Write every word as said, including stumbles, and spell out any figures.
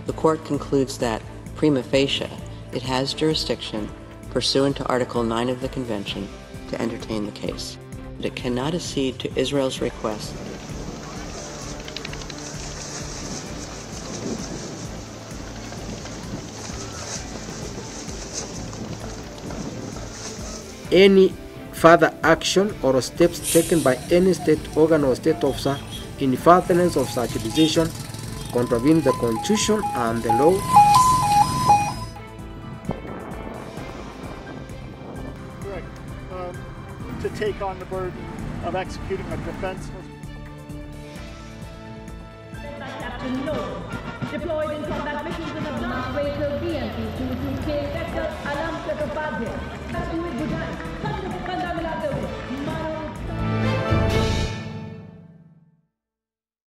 the court concludes that, prima facie, it has jurisdiction pursuant to Article nine of the Convention to entertain the case. But it cannot accede to Israel's request any further action or steps taken by any state organ or state officer in furtherance of such decision contravene the Constitution and the law. Correct. Um, to take on the burden of executing a defenseless. Captain No, deployed in combat missions in a blast vehicle B M P two two K sector alam ke kepada. Satu bulan, satu pandang melatu.